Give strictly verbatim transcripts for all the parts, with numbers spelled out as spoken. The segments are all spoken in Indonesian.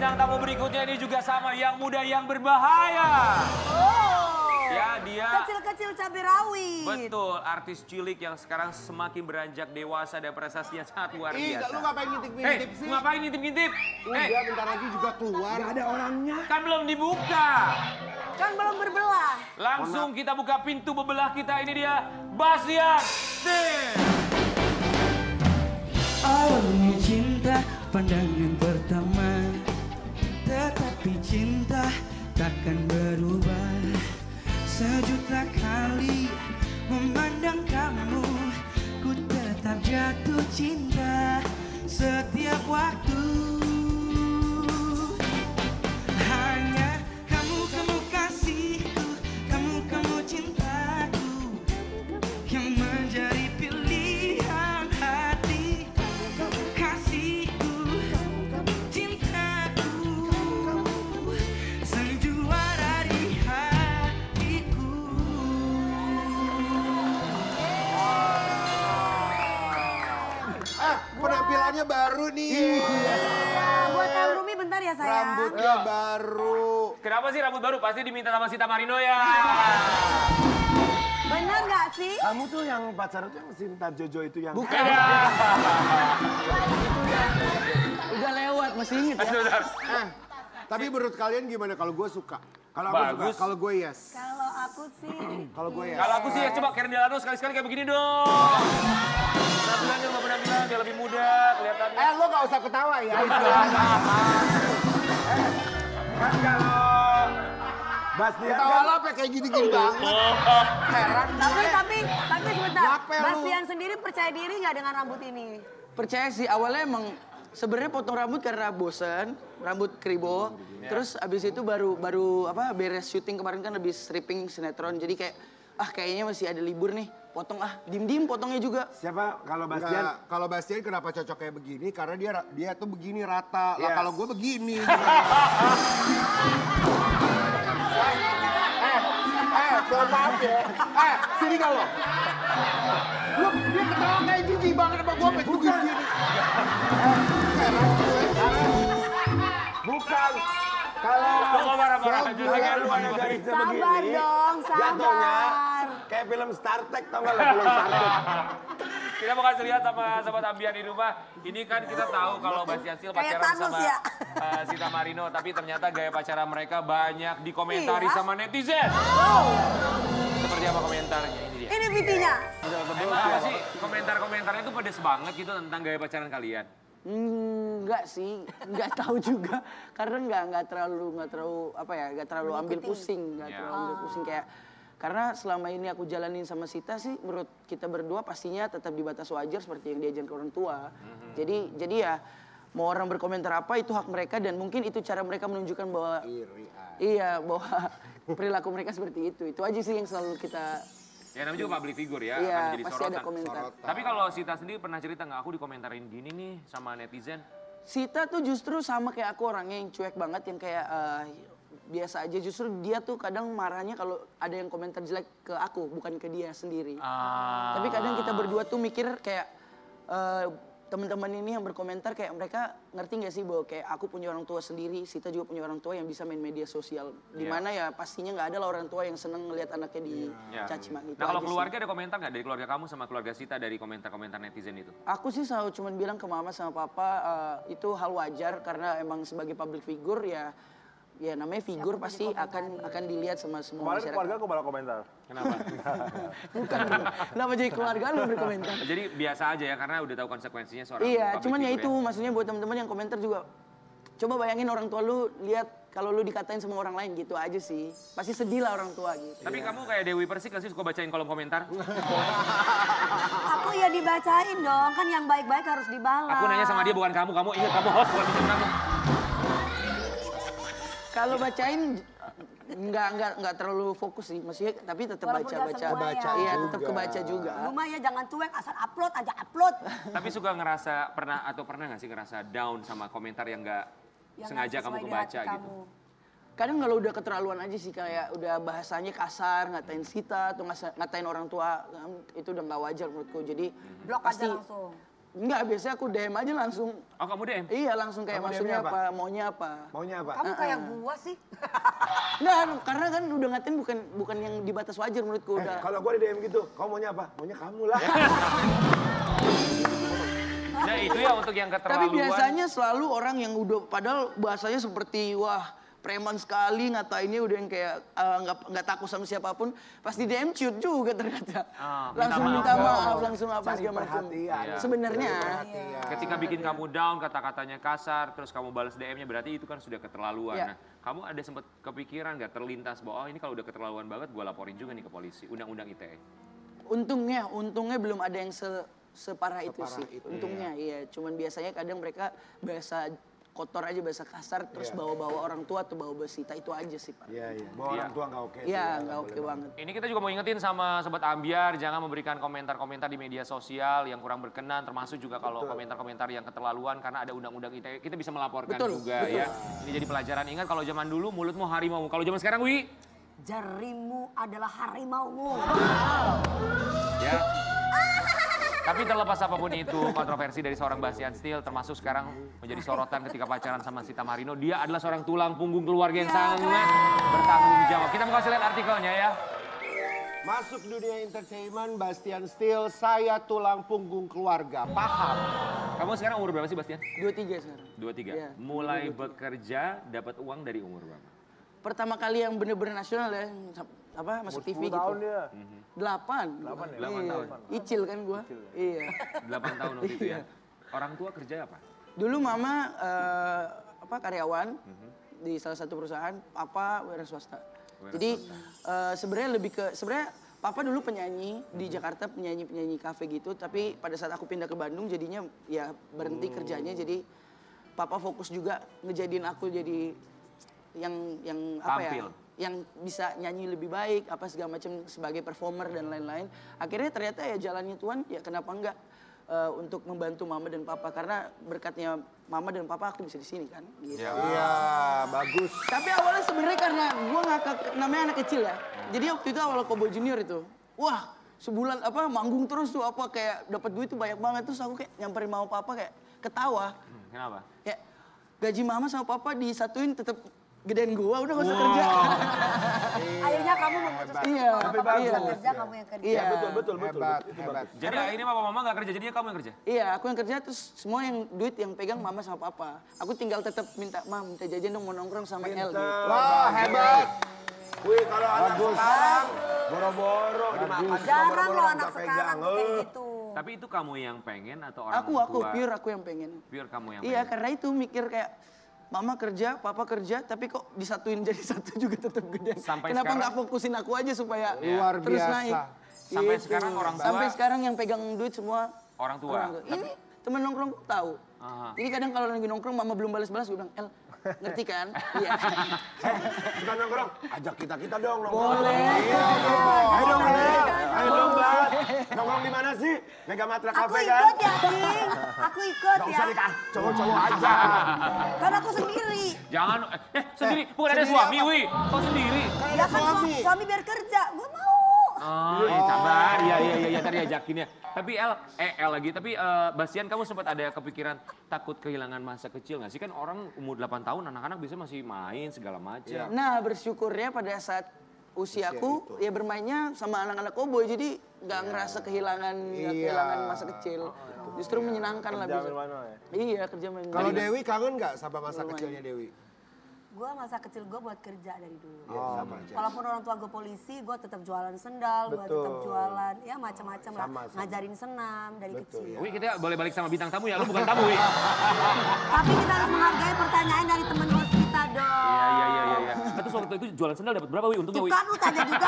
bintang tamu berikutnya ini juga sama, yang muda yang berbahaya. Oh. Ya, dia kecil-kecil cabai rawit. Betul, artis cilik yang sekarang semakin beranjak dewasa dan prestasinya sangat luar biasa. Ih, lu ngapain ngintip-ngintip hey, sih? ngapain ngintip-ngintip? Udah, hey. bentar lagi juga keluar. Gak ada orangnya. Kan belum dibuka. Kan belum berbelah. Langsung kita buka pintu bebelah kita, ini dia Bastian Sin. Awalnya cinta pandangan pertama, tetapi cinta takkan berubah. Sejuta kali memandang kamu, ku tetap jatuh cinta setiap waktu. Hanya kamu, kamu kasihku, kamu, kamu cintaku, yang menjadi pilihan hati. Kasihku, cintaku, sang juara di hatiku. Eh, penampilannya baru nih. Iya, buat El Rumi bentar ya sayang. Rambutnya baru. Kenapa sih rambut baru? Pasti diminta sama Sita Marino ya. Bener gak sih? Kamu tuh yang pacaran tuh yang Sinta Jojo itu yang... Bukan. Udah lewat, masih inget ya? Bentar. Eh, tapi menurut kalian gimana kalau gue suka? Kalau aku Bagus. suka, kalau gue yes. Kalau aku sih... Kalau gue yes. Kalau aku sih ya coba Karen Delano sekali-sekali kayak begini dong. Penampilannya sama penampilan biar lebih muda kelihatannya. Eh, lo gak usah ketawa ya. eh, kan kalau... Bastian kalau apa kayak gini-gini banget. Heran. Tapi, tapi, tapi sebentar. Ngapain lu? Bastian sendiri percaya diri nggak dengan rambut ini? Percaya sih, awalnya emang sebenarnya potong rambut karena bosen, rambut kribo. Terus abis itu baru baru apa beres syuting kemarin kan lebih stripping sinetron. Jadi kayak ah kayaknya masih ada libur nih, potong ah, dim-dim potongnya juga. Siapa kalau Bastian? Nggak, kalau Bastian kenapa cocok kayak begini? Karena dia dia tuh begini rata. Lah Iya. kalau gue begini. eh, eh, mohon maaf ya. Eh, sini kalau. Lu dia ketawa kayak gini banget sama gue, sampai gue gini. Eh, heran gue. Bukan. Kalau Kok marah-marah aja gue kayak lu ada dari begini. Sabar dong, jatuhnya sabar. kayak film Star Trek, tau gak lo film Star Trek? Kita mau kasih lihat sama sobat ambian di rumah. Ini kan kita tahu kalau Bastian Sil Kayak pacaran Thanos sama ya? uh, Sita Marino, tapi ternyata gaya pacaran mereka banyak dikomentari Iya. sama netizen. Oh, Seperti apa komentarnya? Ini dia. ini V T-nya. Emang apa sih komentar-komentarnya itu pedes banget gitu tentang gaya pacaran kalian? Hmm, enggak sih, enggak tahu juga. Karena enggak enggak terlalu enggak terlalu apa ya, enggak terlalu ambil Mengikuti. pusing, enggak Ya. terlalu ambil pusing kayak karena selama ini aku jalanin sama Sita sih menurut kita berdua pastinya tetap di batas wajar seperti yang diajarkan orang tua. Mhm. Jadi jadi ya mau orang berkomentar apa itu hak mereka dan mungkin itu cara mereka menunjukkan bahwa iya bahwa perilaku mereka seperti itu. Itu aja sih yang selalu kita Ya namanya juga public figure ya, iya, akan menjadi pasti sorotan. ada komentar. Tapi kalau Sita sendiri pernah cerita nggak, aku dikomentarin gini nih sama netizen? Sita tuh justru sama kayak aku orangnya yang cuek banget yang kayak eh, biasa aja. Justru dia tuh kadang marahnya kalau ada yang komentar jelek ke aku bukan ke dia sendiri. Ah. Tapi kadang kita berdua tuh mikir kayak eh, teman-teman ini yang berkomentar kayak mereka ngerti nggak sih bahwa kayak aku punya orang tua sendiri, Sita juga punya orang tua yang bisa main media sosial. Dimana ya pastinya nggak ada lah orang tua yang seneng ngelihat anaknya Ya. dicaci mak gitu. Nah kalau aja sih. keluarga ada komentar nggak dari keluarga kamu sama keluarga Sita dari komentar-komentar netizen itu? Aku sih selalu cuman bilang ke mama sama papa eh, itu hal wajar karena emang sebagai public figure ya ya namanya figur pasti akan akan dilihat sama semua Kemarin masyarakat. keluarga aku malah komentar. Kenapa? Bukan, dong. Kenapa jadi keluarga lu berkomentar? Jadi biasa aja ya karena udah tahu konsekuensinya seorang Iya, public cuman ya figure itu maksudnya buat teman-teman yang komentar juga. Coba bayangin orang tua lu lihat kalau lu dikatain sama orang lain gitu aja sih. Pasti sedih lah orang tua gitu. Tapi kamu kayak Dewi Persik nggak sih suka bacain kolom komentar? Aku ya dibacain dong, kan yang baik-baik harus dibalas. Aku nanya sama dia bukan kamu, kamu ingat kamu host bukan bukan kamu. Kalau bacain nggak nggak nggak terlalu fokus sih, maksudnya tapi tetap Walaupun baca nggak baca. semua ya. Iya, tetap kebaca juga. Rumah ya jangan cuek, asal upload aja upload. Tapi suka ngerasa pernah atau pernah nggak sih ngerasa down sama komentar yang nggak Yang sengaja nggak kamu sesuai di kebaca hati gitu? kamu. Kadang kalau udah keterlaluan aja sih kayak udah bahasanya kasar, ngatain Sita atau ngasa- ngatain orang tua, itu udah nggak wajar menurutku. Jadi Blok pasti aja langsung. Enggak, biasanya aku D M aja langsung. Oh kamu D M? Iya, langsung kayak Kamu maksudnya D M-nya apa? apa? maunya apa. Maunya apa? Kamu kayak gua sih. Enggak, karena kan udah ngatain bukan bukan yang di batas wajar menurutku Eh, udah. kalau gue di D M gitu, kamu maunya apa? Maunya kamu lah. Nah itu ya untuk yang Tapi keterlaluan. biasanya selalu orang yang udah padahal bahasanya seperti wah preman sekali ngatainnya udah yang kayak eh, nggak nggak takut sama siapapun, pas di D M ciut juga ternyata. Ah, minta langsung maaf minta dong. maaf, langsung apa Cari segala macam. perhatian. Iya. Sebenarnya Ketika bikin kamu down, kata-katanya kasar, terus kamu balas D M-nya, berarti itu kan sudah keterlaluan. Iya. Nah, kamu ada sempat kepikiran nggak terlintas bahwa oh ini kalau udah keterlaluan banget, gue laporin juga nih ke polisi, undang-undang I T E. untungnya untungnya belum ada yang se separah itu Separah sih. itu, Untungnya iya, cuman biasanya kadang mereka bahasa kotor aja, bahasa kasar, terus Iya. bawa-bawa orang tua atau bawa besita, itu aja sih Pak. Iya, iya. Bawa Iya. orang tua nggak oke. Iya, tuh ya, nggak boleh oke banget. Ini kita juga mau ingetin sama Sobat Ambiar, jangan memberikan komentar-komentar di media sosial yang kurang berkenan, termasuk juga kalau komentar-komentar yang keterlaluan, karena ada undang-undang I T E, kita bisa melaporkan Betul, juga betul. ya. Ini jadi pelajaran, ingat kalau zaman dulu mulutmu harimau, kalau zaman sekarang Wi, Jarimu adalah harimaumu. ya. Tapi terlepas apapun itu, kontroversi dari seorang Bastian Steel termasuk sekarang menjadi sorotan ketika pacaran sama Sita Marino. Dia adalah seorang tulang punggung keluarga yang sangat bertanggung jawab. Kita mau kasih lihat artikelnya ya. Masuk dunia entertainment, Bastian Steel, saya tulang punggung keluarga. Paham? Kamu sekarang umur berapa sih Bastian? Dua tiga sekarang. dua tiga. Iya. Mulai bekerja, dapat uang dari umur berapa? Pertama kali yang bener-bener nasional ya, apa masuk T V gitu. Tahun dia. Delapan. Delapan ya? Delapan Iya. tahun. Icil kan gua. Iya. delapan tahun waktu itu ya. Orang tua kerja apa? Dulu mama eh, apa karyawan di salah satu perusahaan, papa wira swasta. Jadi eh, sebenarnya lebih ke sebenarnya papa dulu penyanyi di Jakarta, penyanyi-penyanyi kafe gitu, tapi pada saat aku pindah ke Bandung jadinya ya berhenti kerjanya, jadi papa fokus juga ngejadiin aku jadi yang yang apa Tampil. ya? Yang bisa nyanyi lebih baik, apa segala macam sebagai performer dan lain-lain. Akhirnya ternyata ya jalannya Tuhan, ya kenapa enggak eh, untuk membantu mama dan papa, karena berkatnya mama dan papa aku bisa di sini kan. Gitu. Ya. Iya, bagus. Tapi awalnya sebenarnya karena gue ngakak, namanya anak kecil ya. Jadi waktu itu awal Cowboy Junior itu, wah sebulan apa manggung terus tuh apa kayak dapat duit tuh banyak banget, terus aku kayak nyamperin mama papa kayak ketawa. Hmm, kenapa? Kayak gaji mama sama papa disatuin tetap gedein gua, udah gak usah kerja. Akhirnya kamu memutuskan Iya, kalau papa iya. bisa kerja, kamu yang kerja. Iya, Betul, betul, betul. Hebat, Itu hebat. bagus. Jadi ini papa mama nggak kerja, jadinya kamu yang kerja? Iya, aku yang kerja terus semua yang duit yang pegang mama sama papa. Aku tinggal tetap minta, mam minta jajan dong mau nongkrong sama El gitu. Wah, hebat. Wih, kalau anak sekarang boro-boro dimakan sama Jarang boro-boro loh nggak anak pegang. sekarang tuh kayak Eh. gitu. Tapi itu kamu yang pengen atau orang Aku, aku, tua? pure aku yang pengen. Pure kamu yang Iya, pengen? karena itu mikir kayak mama kerja, papa kerja, tapi kok disatuin jadi satu juga tetap gede. Sampai Kenapa sekarang- nggak fokusin aku aja supaya Luar terus biasa. naik? Sampai Gitu. sekarang orang tua- Sampai sekarang yang pegang duit semua Orang tua? Ini temen nongkrong tahu. Aha. Jadi kadang kalau lagi nongkrong mama belum balas-balas, gue bilang, El, ngerti kan? Iya. Suka nongkrong, ajak kita-kita dong nongkrong. Boleh. Iya, ayo dong, El. Ayo dong, Bas. Nongkrong di mana sih? Mega Matra Aku Cafe kan? ikut ya, King. Aku ikut Gak ya. usah nikah, cowok-cowok aja. Kan aku sendiri. Jangan, eh, eh sendiri, bukan ada sendiri suami, apa? Wi. Kau sendiri. Ya kan suami. suami biar kerja, gue mau. Oh, iya, sabar. Iya, iya, iya, ya, tadi ajakin ya. Tapi El, eh El lagi, tapi eh, Bastian kamu sempat ada kepikiran takut kehilangan masa kecil nggak sih? Kan orang umur delapan tahun, anak-anak biasanya masih main segala macam. Nah, bersyukurnya pada saat usiaku, ya bermainnya sama anak-anak koboi, jadi nggak ngerasa kehilangan, nggak Iya. kehilangan masa kecil. Justru menyenangkan lah. Kerja bisa. mana ya? Iya, kerja main. Kalau Jadi- Dewi kangen nggak sama masa kecilnya Dewi? Gue masa kecil gue buat kerja dari dulu. Iya, sama aja. Walaupun orang tua gue polisi, gue tetap jualan sendal, gue tetap Betul. jualan, ya macam-macam lah. Sama, sama. Ngajarin senam dari Betul, kecil. ya. Wi, kita boleh balik sama bintang tamu ya, lu bukan tamu, Wi. Tapi kita harus menghargai pertanyaan dari teman host kita dong. Iya, iya, iya, iya. Nah, terus waktu itu jualan sendal dapat berapa, Wi? Untungnya, Tuh Wi. kan lu tanya juga.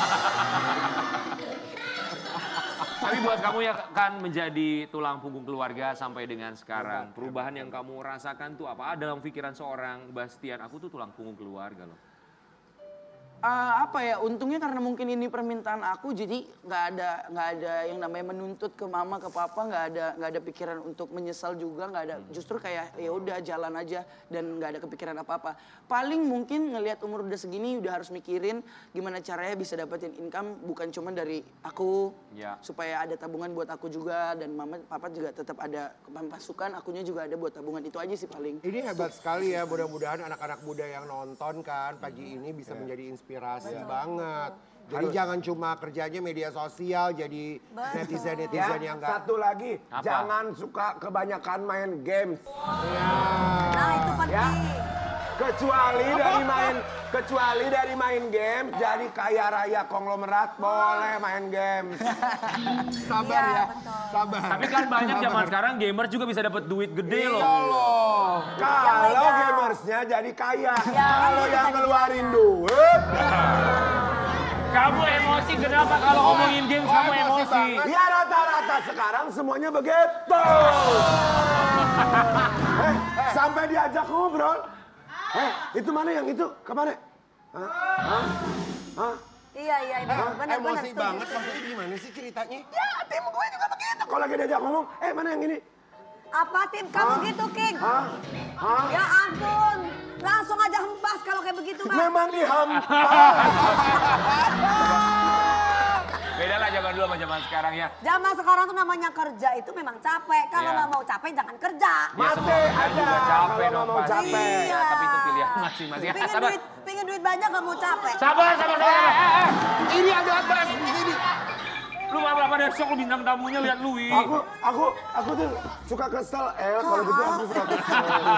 Tapi buat kamu yang kan menjadi tulang punggung keluarga sampai dengan sekarang, perubahan yang kamu rasakan tuh apa? Dalam pikiran seorang Bastian, aku tuh tulang punggung keluarga loh. Uh, apa ya, untungnya karena mungkin ini permintaan aku, jadi nggak ada nggak ada yang namanya menuntut ke mama ke papa, nggak ada nggak ada pikiran untuk menyesal juga, nggak ada. Justru kayak ya udah jalan aja dan nggak ada kepikiran apa apa. Paling mungkin ngelihat umur udah segini udah harus mikirin gimana caranya bisa dapetin income bukan cuma dari aku, ya. Supaya ada tabungan buat aku juga dan mama papa juga tetap ada pemasukan, akunya juga ada buat tabungan, itu aja sih paling. Ini hebat sekali ya, mudah-mudahan anak-anak muda yang nonton kan pagi ini bisa menjadi inspirasi banget. Jadi Harus. jangan cuma kerjanya media sosial jadi netizen-netizen Ya, yang enggak. satu lagi, Apa? jangan suka kebanyakan main games. Nah itu penting. Ya. Kecuali dari main kecuali dari main game, jadi kaya raya konglomerat boleh main games. Sabar Iya, ya, betul. sabar. Tapi kan banyak zaman sekarang gamers juga bisa dapat duit gede loh. loh. Kalau legal. gamersnya jadi kaya, Ya, kalau itu yang tadi ngeluarin bilangnya. duit, Kamu emosi kenapa kalau ngomongin games kamu emosi emosi? banget. ya rata-rata sekarang semuanya begitu. eh, sampai diajak ngobrol. Eh, itu mana yang itu? Kemana? Hah? Hah? Hah? Iya iya ini benar-benar Emosi setuju. banget, maksudnya gimana sih ceritanya? Ya, tim gue juga begitu. Kalau lagi diajak ngomong, eh mana yang ini? Apa tim kamu gitu King? Hah? Hah? Ya ampun, langsung aja hempas kalau kayak begitu mah. Memang dihampas. Beda lah zaman dulu sama zaman sekarang ya. Zaman sekarang tuh namanya kerja itu memang capek. Kalau Iya. nggak mau capek jangan kerja. Ya, Mati semua orang aja juga capek kalau dong mau pasti. capek. Ya, tapi itu pilihan masing-masing. Pengen Sabar. duit, pengen duit banyak nggak mau capek. Sabar, sabar, sabar. Eh, eh, eh. Ini ada apa di sini? Lu apa-apa dari shock lu bintang tamunya lihat Louis. Aku, aku, aku tuh suka kesel. Eh, kalau gitu aku suka kesel.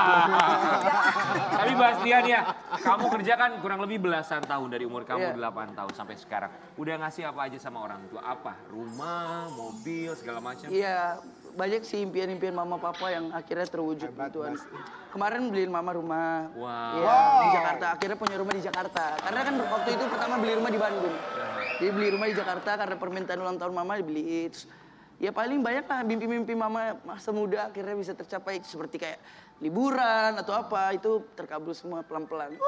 Tapi Bastian ya, kamu kerja kan kurang lebih belasan tahun dari umur kamu Iya. delapan tahun sampai sekarang. Udah ngasih apa aja sama orang tua? Apa? Rumah, mobil, segala macam? Iya, banyak sih impian-impian mama papa yang akhirnya terwujud gituan. Kemarin beliin mama rumah. Wow. Iya, di Jakarta. Akhirnya punya rumah di Jakarta. Karena kan waktu itu pertama beli rumah di Bandung. Jadi beli rumah di Jakarta karena permintaan ulang tahun mama dibeliin. Terus, ya paling banyak lah mimpi-mimpi mama masa muda akhirnya bisa tercapai. Seperti kayak liburan atau apa, itu terkabul semua pelan-pelan.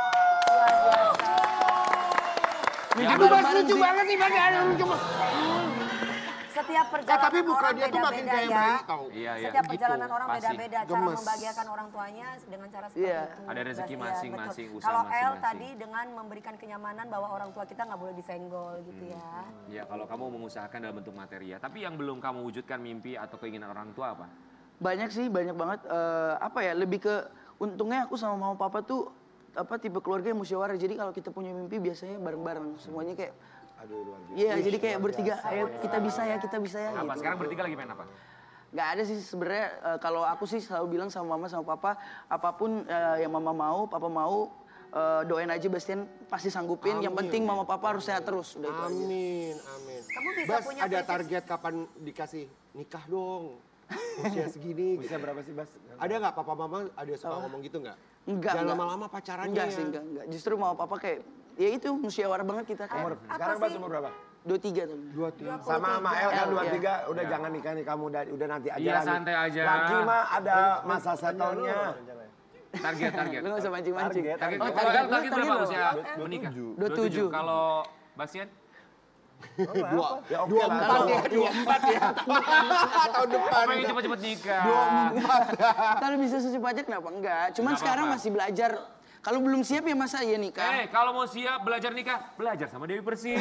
Ya, Aduh, Mas, bareng-bareng lucu sih. banget nih, Mas. Aduh, lucu banget. Setiap Eh, perjalanan tapi bukan orang dia tuh makin beda-beda kayak ya. bayi tau. Iya, iya. Setiap Gitu. perjalanan orang Pasti. beda-beda. Cara Gemes. membahagiakan orang tuanya dengan cara seperti Iya. itu. Ada rezeki Bastian, masing-masing, betul. usaha Kalau El masing-masing. tadi dengan memberikan kenyamanan bahwa orang tua kita nggak boleh disenggol gitu ya. Ya kalau kamu mengusahakan dalam bentuk materi ya. Tapi yang belum kamu wujudkan mimpi atau keinginan orang tua apa? Banyak sih, banyak banget. Eh, apa ya, lebih ke untungnya aku sama mama papa tuh apa tipe keluarga yang musyawarah. Jadi kalau kita punya mimpi biasanya bareng-bareng. Semuanya kayak, Aduh, luar biasa. iya jadi kayak bertiga, ayo kita bisa ya, kita bisa ya. Apa? Gitu. Sekarang bertiga lagi main apa? Nggak ada sih sebenarnya. eh, kalau aku sih selalu bilang sama mama sama papa, apapun eh, yang mama mau, papa mau, eh, doain aja Bastian pasti sanggupin. Yang penting mama papa harus sehat terus. Udah itu aja. Amin, amin. Kamu bisa Bas, punya ada prinsip- target kapan dikasih nikah dong? Usia segini. Bisa berapa sih, Bas? Ada nggak papa mama ada suka ngomong gitu nggak? Enggak, Jangan enggak. lama-lama pacarannya. Enggak sih, enggak, enggak. Justru mama papa kayak, ya itu musyawarah banget kita Umur, kayak. sekarang Apa Bas sih? umur berapa? Dua tiga tuh. Dua tiga. Sama sama El kan El, dua iya. tiga, udah jangan nikah nih kamu, udah, udah nanti aja Iya, lagi. santai aja. Laki mah ada masa settle-nya. Target, target. Lu gak usah mancing-mancing. Target. Target, Oh, kalau target El lu, target target berapa lu. usia menikah? dua puluh tujuh. Kalau Bastian? Dua, Ya oke dua lah. empat ya, dua empat ya. Tahun depan. Pengen cepet-cepet nikah. Dua empat. Kalau bisa secepatnya kenapa enggak? Cuman Nggak sekarang apa-apa. masih belajar. Kalau belum siap ya masa iya nikah. Eh, kalau mau siap belajar nikah, belajar sama Dewi Persik.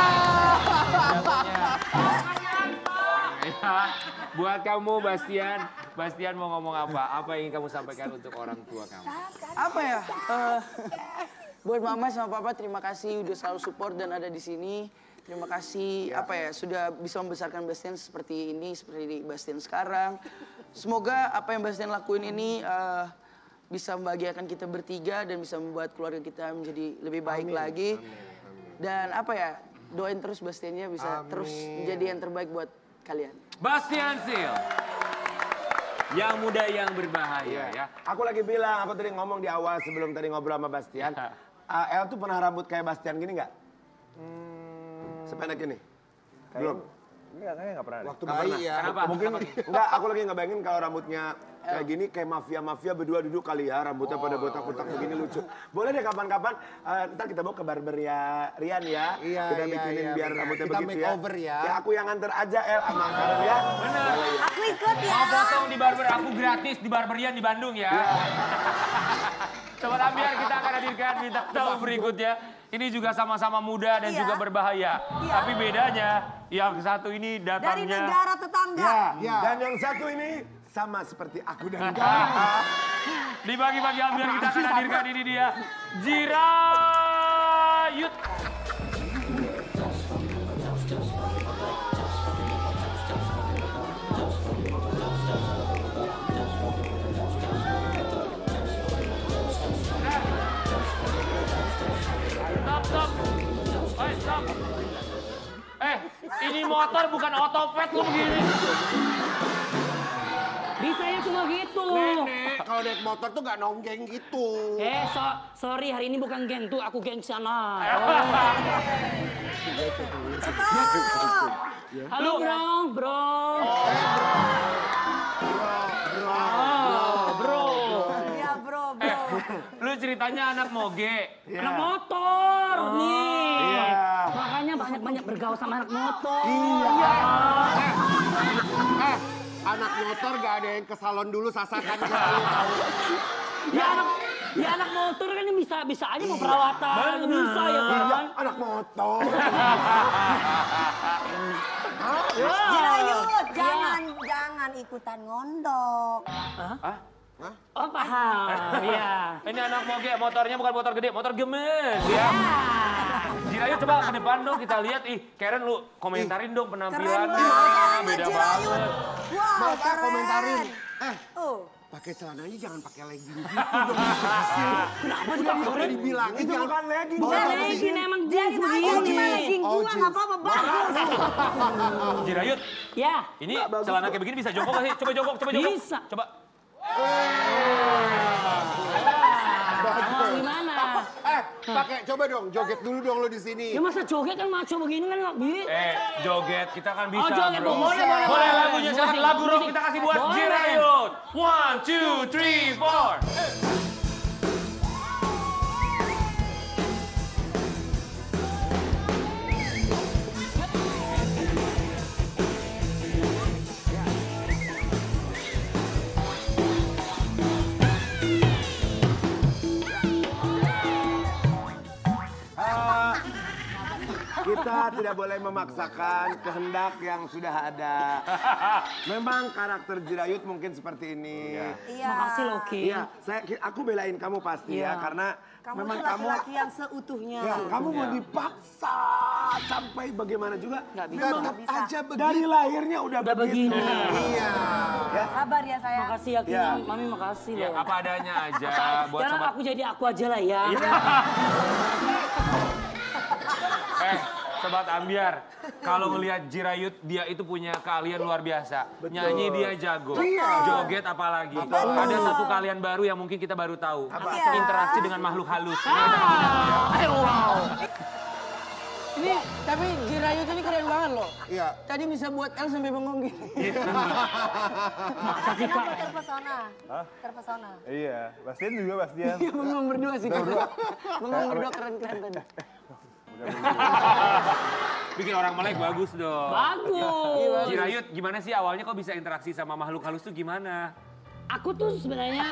Ya, buat kamu Bastian, Bastian mau ngomong apa? Apa yang ingin kamu sampaikan untuk orang tua kamu? Apa ya? Eh, buat mama sama papa terima kasih udah selalu support dan ada di sini. Terima kasih apa ya sudah bisa membesarkan Bastian seperti ini, seperti Bastian sekarang. Semoga apa yang Bastian lakuin ini eh, bisa membahagiakan kita bertiga dan bisa membuat keluarga kita menjadi lebih baik lagi. Dan apa ya, doain terus Bastiannya bisa terus menjadi yang terbaik buat kalian. Bastian Sil. Yang muda yang berbahaya ya. Aku lagi bilang, aku tadi ngomong di awal sebelum tadi ngobrol sama Bastian. Ya. Uh, El tuh pernah rambut kayak Bastian gini nggak? Sependek ini? Belum? Enggak, saya nggak pernah. Waktu bayi ya. Kenapa? Mungkin Kenapa? enggak, aku lagi ngebayangin kalau rambutnya kayak gini kayak mafia-mafia berdua duduk kali ya, rambutnya pada botak-botak begini lucu. Boleh deh kapan-kapan uh, ntar kita bawa ke barber ya Rian ya. Iya, kita iya, bikinin iya, biar benar. rambutnya Kita begitu makeover ya. Ya aku yang nganter aja El sama Karen ya. Bener. Aku ikut ya. Mau potong di barber aku gratis di Barberian di Bandung ya. Sobat Ambiar, kita akan hadirkan bintang tamu berikutnya. Ini juga sama-sama muda dan Iya. juga berbahaya. Iya. Tapi bedanya yang satu ini Dari datangnya negara tetangga. Ya, Ya. dan yang satu ini sama seperti aku dan Karen. di pagi-pagi Ambiar kita akan hadirkan ini dia Jirayut. Stop, stop. Hey, stop. Eh, ini motor bukan otopet lu begini. Bisanya cuma gitu. Nenek, kalau naik motor tuh gak nonggeng gitu. Eh, so, sorry hari ini bukan geng tuh, aku geng sana. Stop. Halo bro, bro. Oh, bro. Iya bro, bro. Eh, lu ceritanya anak moge. Anak motor nih. Iya. Makanya banyak-banyak bergaul sama anak motor. Iya. Eh, anak motor gak ada yang ke salon dulu sasakan selalu tahu. Ya anak, ya anak motor kan bisa bisa aja mau perawatan, bisa ya Iya, kan. anak motor. Jirayut, jangan jangan ikutan ngondok. Oh paham, ya. Ini anak moge, motornya bukan motor gede, motor gemes ya. Jirayut coba ke depan dong kita lihat. Ih, Karen lu komentarin dong Keren penampilannya. banget Beda Jirayut. banget. Wow, Maka keren. komentarin. Eh, Oh. pakai celananya jangan pakai legging gitu. Kenapa sih kamu keren? Dibilang Itu bukan legging. Bukan legging, emang jeans Biarin aja begini. gimana legging Oh, gua jeans. nggak apa-apa bagus. Jirayut, Ya, ini celana kayak begini bisa jongkok gak sih? Coba jongkok, coba jongkok. Bisa. Coba. oh, gimana? Eh, pakai coba dong, joget dulu dong lo di sini. Ya masa joget kan maco begini kan nggak bi? Eh, joget kita kan bisa, Oh, joget, bro. boleh, boleh, Boleh boleh. lagunya silakan. Musik, Lagu rock musik. kita kasih buat Boleh. Jirayut. One, two, three, four. Ah, kita tidak boleh memaksakan kehendak yang sudah ada. Memang karakter Jirayut mungkin seperti ini. Iya. Makasih loh, Ki. Iya, saya aku belain kamu pasti ya Iya. karena Kamu memang tuh kamu laki-laki yang seutuhnya. ya, kamu mau dipaksa sampai bagaimana juga Nggak bisa. tetap Nggak bisa. aja begitu. Dari lahirnya udah, Udah begitu. begini. Iya. Sabar ya sayang. Makasih ya, Ki. Ya. Mami makasih Ya, loh. apa adanya aja buat Jangan sobat. aku jadi aku aja lah ya. Eh, Sobat Ambiar, kalau ngelihat Jirayut, dia itu punya keahlian luar biasa. Nyanyi dia jago, joget apalagi. Ada satu keahlian baru yang mungkin kita baru tahu. Iya. Interaksi dengan makhluk halus. Ayo wow. Ini tapi Jirayut ini keren banget loh. Iya. Tadi bisa buat El sampai bengong gini. Masa sih Pak? Aku terpesona. Terpesona. Iya, Bastian juga Bastian. Dia bengong berdua sih. Bengong berdua keren-keren tadi. Bikin orang melek bagus dong. Bagus. Jirayut, gimana sih awalnya kok bisa interaksi sama makhluk halus tuh gimana? Aku tuh sebenarnya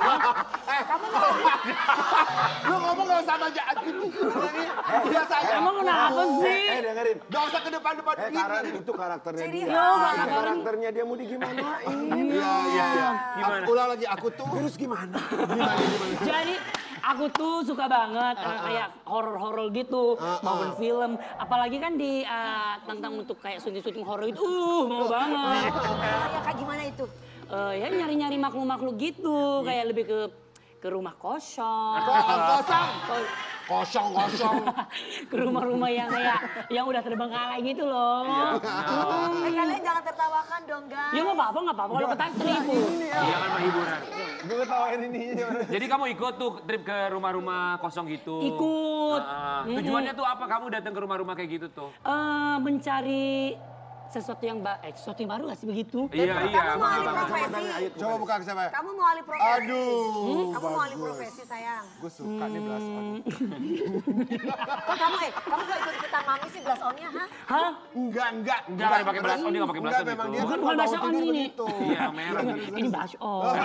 Lu ngomong gak usah aja gitu. Biasa aja. emang kenapa sih? Eh, dengerin. Gak usah ke depan-depan Eh, gitu. Karen itu karakternya Ciri dia. khas. Yo, Kak Ini Karen. karakternya dia mau digimanain. Iya, iya, iya. Gimana? Aku- Ulang lagi, aku tuh. Terus gimana? Gimana, gimana? Jadi aku tuh suka banget uh, kayak horor-horor gitu, maupun film. Apalagi kan di uh, tentang untuk kayak syuting-syuting horor itu, uh mau banget. Ya kayak gimana itu? Eh, ya nyari-nyari makhluk-makhluk gitu, kayak lebih ke ke rumah kosong. Kosong. Ko- Kosong-kosong. ke rumah-rumah yang kayak yang udah terbengkalai gitu loh. Eh kalian jangan tertawakan dong guys. Ya nggak apa-apa, nggak apa-apa kalau kata terhibur. Iya kan hiburan. Gue ketawain ini gimana? Jadi kamu ikut tuh trip ke rumah-rumah kosong gitu? Ikut. Ah, tujuannya tuh apa kamu datang ke rumah-rumah kayak gitu tuh? Eh, mencari sesuatu yang ba eh, sesuatu yang baru nggak sih begitu? Iya, iya. Kamu mau alih profesi. Coba buka ke siapa ya? Kamu mau alih profesi. Aduh, Kamu mau alih profesi sayang. gue suka nih belas on. Kok kamu eh, kamu gak ikut ikutan mami sih belas onnya, ha? Hah? Enggak, enggak. Enggak, nggak pakai belas on, dia nggak pakai belas on Enggak, memang gitu. dia Bukan kan bukan mau bahasa tidur on ini. begitu. Iya, merah. Ini blush on.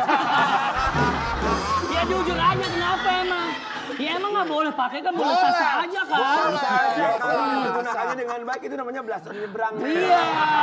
Ya jujur aja kenapa emang? Ya emang nggak boleh pakai kan boleh sah aja kan? Ya, kalau digunakannya dengan baik itu namanya belas on nyebrang. Iya.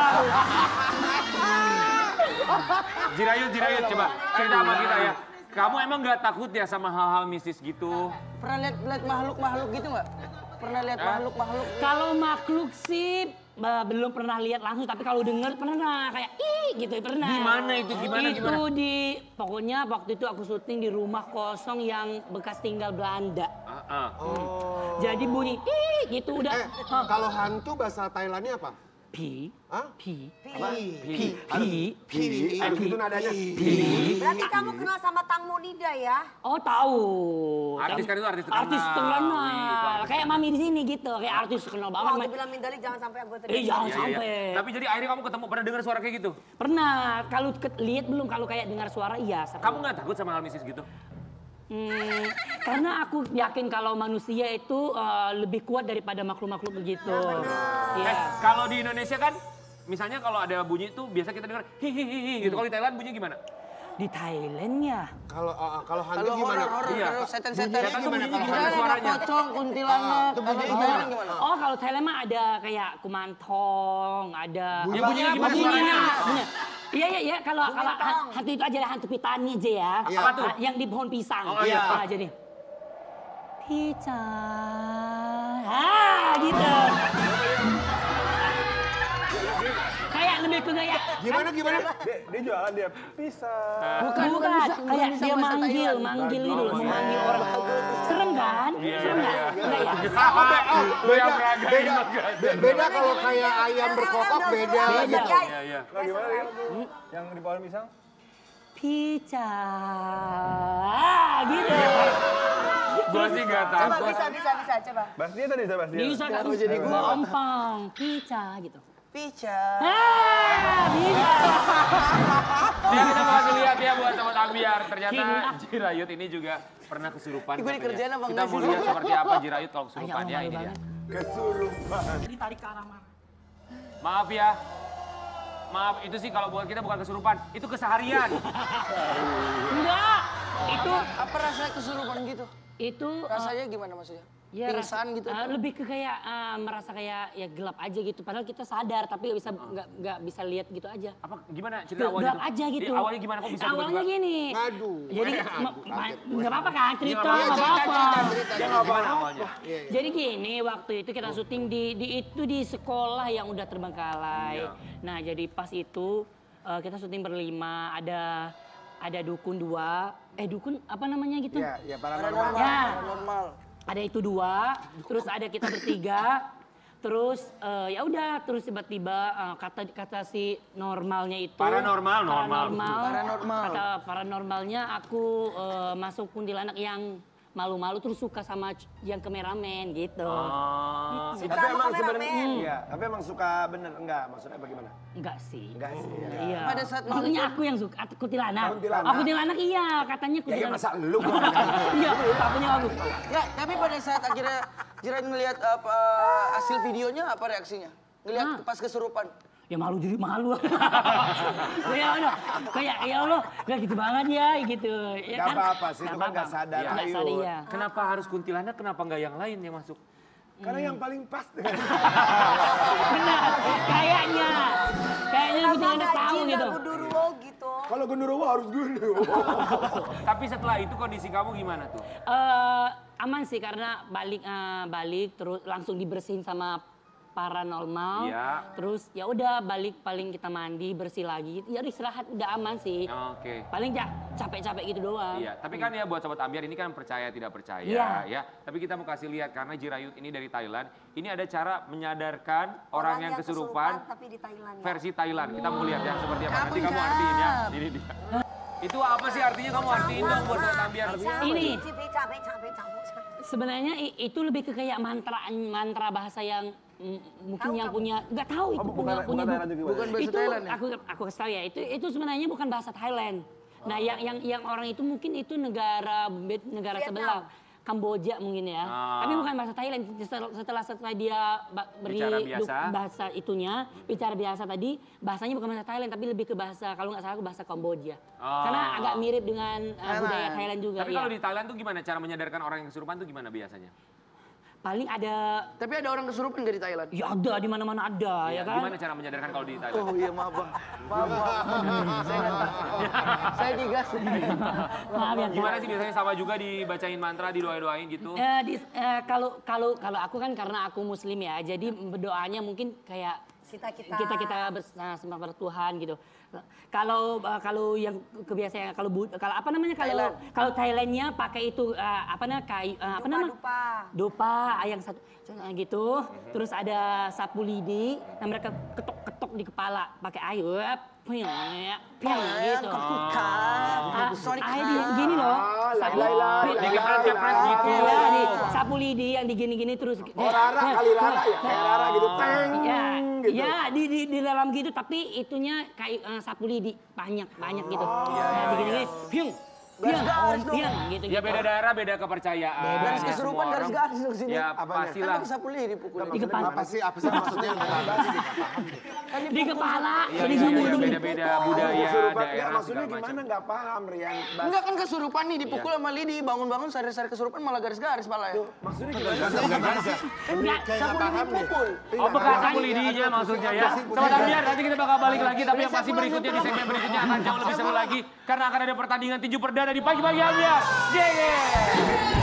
Jirayut, Jirayut, coba cerita sama kita ya. Kamu emang nggak takut ya sama hal-hal mistis gitu? Pernah lihat lihat makhluk-makhluk gitu nggak? Pernah lihat makhluk-makhluk? Kalau makhluk sih ba- belum pernah lihat langsung, tapi kalau denger pernah kayak ih gitu pernah. Gimana itu? Gimana, Itu gimana? di pokoknya waktu itu aku syuting di rumah kosong yang bekas tinggal Belanda. Ah, ah. Jadi bunyi ih gitu udah. Eh, kalau hantu bahasa Thailandnya apa? Pi, Hah? pi, Pi. pi, Pi, harus gitu nadanya. Berarti kamu kenal sama Tang Monida ya? Oh tahu. Artis kan itu artis terkenal. Artis Wih, itu terkenal. artis Kayak mami di sini gitu, kayak artis terkenal banget. Waktu Ma- bilang Mindali jangan sampai anggota Eh jangan Iya, iya. sampai. Tapi jadi akhirnya kamu ketemu, pernah dengar suara kayak gitu? Pernah, kalau ke- lihat belum, kalau kayak dengar suara iya. serem. Kamu nggak takut sama hal mistis gitu? Hmm, karena aku yakin kalau manusia itu eh, lebih kuat daripada makhluk-makhluk begitu. Iya. Eh, kalau di Indonesia kan, misalnya kalau ada bunyi itu biasa kita dengar hihihi gitu. Kalau di Thailand bunyi gimana? Di Thailand ya. Kalau uh, kalau hantu Kalau gimana? horor-horor, Iya. kalau setan-setan Setan tuh gimana bunyinya kalau gimana ada suaranya? pocong, kuntilanak. Ah, itu Kalau bunyinya di gimana? Thailand gimana? Oh kalau Thailand mah ada kayak kumantong, ada. Ya, bunyinya gimana Bunyinya, suaranya? bunyinya. Iya iya iya kalau kalau Kumantong. ha- hantu itu aja ada hantu pitani aja ya. Iya. Apa tuh? Ah, Yang di pohon pisang. Oh, iya. Ah, jadi. Pisang. Ah gitu. Kayak lebih ke kayak Gimana gimana? Dia, dia jualan dia pisang. bukan bukan kayak dia manggil manggil gitu loh, memanggil orang. Serem kan? Serem nggak? Enggak ya? Beda, beda, be- beda kalau kayak ayam berkokok beda Guys, gitu. guys. Iya, iya. Nah, gimana ya? Yang di pohon pisang? Pica. Ah, gitu. Gua sih nggak Coba takut. bisa bisa bisa coba. Bastian tadi, Bastian. Bisa kan jadi gampang. Pica gitu. Pica. Ah, bisa. Ya kita mau kasih lihat ya buat Sobat Ambiar. Ternyata Cinta. Jirayut ini juga pernah kesurupan. Gue katanya. dikerjain apa Kita enggak mau sih? lihat seperti apa Jirayut kalau Ayah, kesurupan ya malu ini dia. banget. Kesurupan. Ditarik ke arah mana? Maaf ya. Maaf, itu sih kalau buat kita bukan kesurupan, itu keseharian. Enggak. Itu Apa rasanya kesurupan gitu? itu eh, Rasanya gimana maksudnya? ya Pingsan rasa- gitu? eh, lebih ke kayak eh, merasa kayak ya gelap aja gitu. Padahal kita sadar tapi nggak bisa nggak nggak bisa lihat gitu aja. Apa gimana cerita Gelap, awalnya? gelap aja gitu. Iya, awalnya gimana kok bisa Awalnya tiba-tiba? gini. Aduh. Jadi ma- ma- nggak apa-apa kan cerita nggak nggak apa-apa. apa-apa. Dia nggak apa awalnya. Jadi gini, waktu itu kita syuting di, di itu di sekolah yang udah terbengkalai. Iya. Nah, jadi pas itu eh, kita syuting berlima, ada ada dukun dua, eh dukun apa namanya gitu? Ya, ya paranormal. Paranormal. Ya. Paranormal. Ada itu dua, terus ada kita bertiga, terus eh, ya udah, terus tiba-tiba eh, kata kata si normalnya itu Paranormal, normal. paranormal, Paranormal. kata paranormalnya aku eh, masuk kuntilanak yang malu-malu terus suka sama c- yang kameramen gitu. Oh, Suka Tapi sama emang kameramen. sebenarnya, iya. Tapi emang suka bener enggak? Maksudnya bagaimana? Enggak sih. Enggak sih. Iya. Pada saat Maksudnya aku yang suka at- kuntilanak. Kuntilanak. Oh, kuntilanak iya, katanya Ya, ya kuntilanak. masa lu? Iya, tapunya aku. Ya, tapi pada saat akhirnya Jiran ngelihat apa hasil videonya apa reaksinya? Ngelihat Hah? pas kesurupan. Ya malu jadi malu. Kayak Allah, kayak ya Allah, gak gitu banget ya gitu. Ya Gak apa-apa sih, itu kan apa-apa. gak sadar. Nggak Ayo. sadar, iya. Kenapa harus kuntilanak? Kenapa nggak yang lain yang masuk? Karena yang paling pas. Benar, kayaknya. Kayaknya Kenapa kuntilanak nggak tahu jin, gitu. nggak gundurwo gitu? Kalau genderuwo harus genderuwo. Tapi setelah itu kondisi kamu gimana tuh? Eh, aman sih karena balik eh, balik terus langsung dibersihin sama paranormal. Iya. Terus ya udah balik paling kita mandi bersih lagi. Ya udah istirahat udah aman sih. Oke. Paling ya capek-capek gitu doang. Iya, tapi kan ya buat Sobat Ambiar ini kan percaya tidak percaya Iya. ya. Tapi kita mau kasih lihat karena Jirayut ini dari Thailand, ini ada cara menyadarkan orang, yang kesurupan, tapi di Thailand ya. versi Thailand. Kita mau lihat yang seperti apa. Nanti Kamu kamu jawab. artiin ya. Ini dia. Itu apa sih artinya kamu artiin dong buat Sobat Ambiar? Ini. Capek, capek, capek, capek. Sebenarnya i- itu lebih ke kayak mantra mantra bahasa yang m- mungkin yang punya nggak tahu itu Oh, bukan- punya bukan punya Thailand juga. Bukan bahasa itu Thailand ya? aku aku kasih tahu ya itu itu sebenarnya bukan bahasa Thailand. Nah yang yang yang orang itu mungkin itu negara be- negara Vietnam. sebelah. Kamboja mungkin ya, Ah. tapi bukan bahasa Thailand. Setelah setelah, setelah dia ba- beri Bicara du- biasa. bahasa itunya, bicara biasa tadi, bahasanya bukan bahasa Thailand tapi lebih ke bahasa kalau nggak salah bahasa Kamboja. Ah. Karena agak mirip dengan uh, Thailand. budaya Thailand juga. Tapi iya. kalau di Thailand tuh gimana cara menyadarkan orang yang kesurupan tuh gimana biasanya? Paling ada, Tapi ada orang kesurupan dari Thailand. ya ada di mana-mana ada ya Iya, kan. Gimana cara menyadarkan kalau di Thailand? Oh iya maaf bang. Maaf maaf. Saya nggak tahu. Saya digas. Maaf ya. Gimana sih biasanya sama juga dibacain mantra, didoa-doain gitu? Eh, di- eh, kalau kalau kalau aku kan karena aku Muslim ya, jadi berdoanya mungkin kayak Kita-kita. kita kita bersama pada Tuhan gitu. Kalau eh, kalau yang kebiasaan kalau bu- kalau apa namanya kalau Thailand. kalau Thailandnya pakai itu eh, apa namanya kayu eh, apa namanya Dupa-dupa. dopa yang satu gitu. Terus ada sapu lidi, nah mereka ketok-ketok di kepala pakai air, piang, piang gitu. Ah, Sorry, air di- gini loh. Ah, Sapu- lai, lai, lai, Di kepret-kepret gitu. Iya, di sapu lidi yang digini-gini terus. Oh Rara kali Rara ya, kayak Rara gitu, peng Ya, gitu. ya di, di di dalam gitu tapi itunya kayak eh, sapu lidi banyak banyak gitu. Oh, Nah, iya, digini-gini, piung, piung, piung gitu. Ya beda daerah, beda kepercayaan. Garis Ya, kesurupan, semua garis orang- garis dong sini. Ya Apanya? pastilah. Kan pakai sapu lidi dipukul. Di kepala. Apa sih, apa sih maksudnya? Di kepala, Iya, di iya, sumur iya, dulu. beda-beda budaya, Kesurupan, nggak, daerah, maksudnya segala gimana macam. nggak paham Rian. Bas- Enggak kan kesurupan nih dipukul sama lidi, bangun-bangun sari-sari kesurupan malah garis-garis pala ya. Maksudnya gimana? Enggak, Sapu lidi dipukul. Oh bekas sapu lidinya maksudnya ya. Sobat biar nanti kita bakal balik lagi tapi yang pasti berikutnya di segmen berikutnya akan jauh lebih seru lagi karena akan ada pertandingan tinju perdana di pagi-pagi Anda. Yeah.